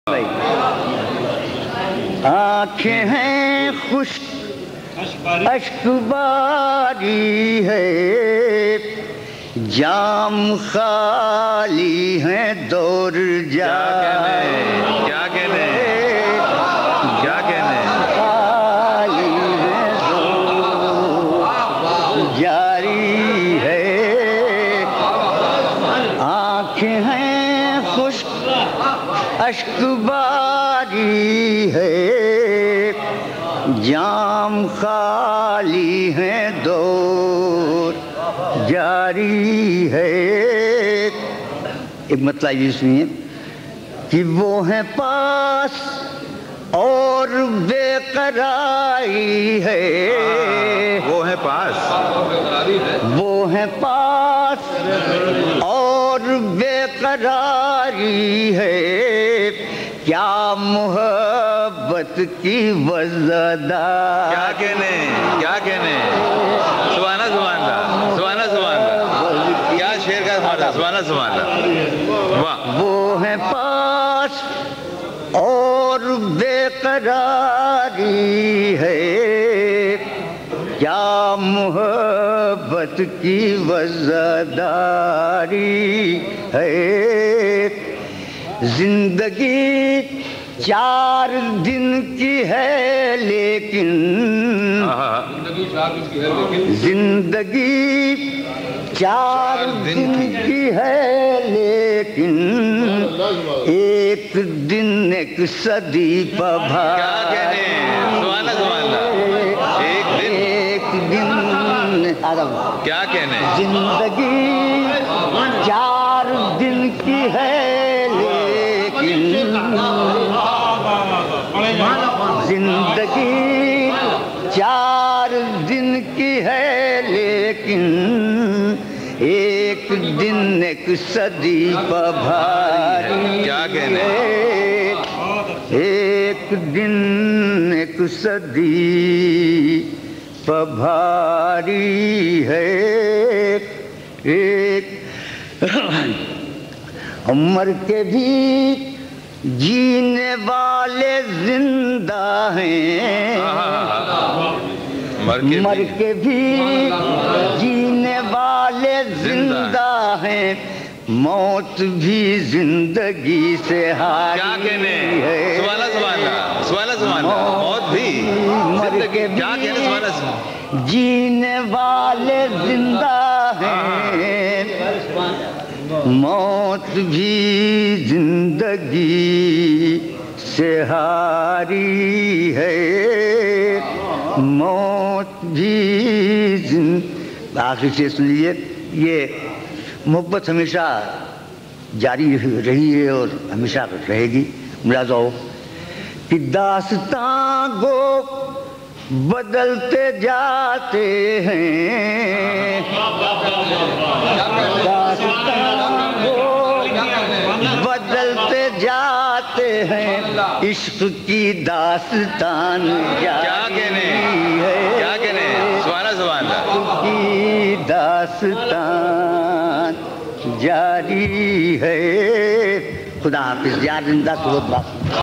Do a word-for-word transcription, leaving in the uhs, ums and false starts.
آنکھیں ہیں خشک اشک باری ہے، جام خالی ہیں دور جا کیا کہنے کیا کہنے خالی ہیں دور جاری ہے۔ آنکھیں ہیں خشک اشک باری ہے، جام خالی ہیں دور جاری ہے۔ ایک مطلب یہ سنیے کہ وہ ہیں پاس اور بے قراری ہے، وہ ہے پاس وہ ہیں پاس اور بے قراری ہے، کیا محبت کی وزدار۔ کیا کہنے کیا کہنے سبحانہ سبحانہ سبحانہ سبحانہ کیا شعر کا سبحانہ سبحانہ سبحانہ واہ۔ وہ ہیں پاس اور بے قراری ہے، کیا محبت کی وزداری ہے۔ زندگی چار دن کی ہے لیکن زندگی چار دن کی ہے لیکن ایک دن ایک صدی پبھا۔ کیا کہنے سبحانہ سبحانہ ایک دن ایک دن کیا کہنے زندگی چار دن کی ہے لیکن زندگی چار دن کی ہے لیکن ایک دن ایک صدی پبھاری۔ کیا کہنے ایک دن ایک صدی پبھاری ہے۔ ایک مر کے بھی جینے والے زندہ ہیں، مر کے بھی جینے والے زندہ ہیں، موت بھی زندگی سے ہاری ہے۔ سبحانہ سبحانہ سبحانہ سبحانہ موت بھی مر کے کیا کہنے سبحانہ بھی سبحانہ جینے والے زندہ ہیں، موت بھی زندگی سے ہاری ہے، موت بھی زندگی۔ آخری سے سن لیجیے، یہ محبت ہمیشہ جاری رہی ہے اور ہمیشہ رہے گی۔ ملاحظہ ہو کہ داستاں گو بدلتے جاتے ہیں، داستاں گو بدلتے جاتے ہیں، عشق کی داستان جاری ہے، کیا کہنے سبحانہ سبحانہ عشق کی داستان جاری ہے۔ خدا حافظ۔ یار زندہ تو بہت بات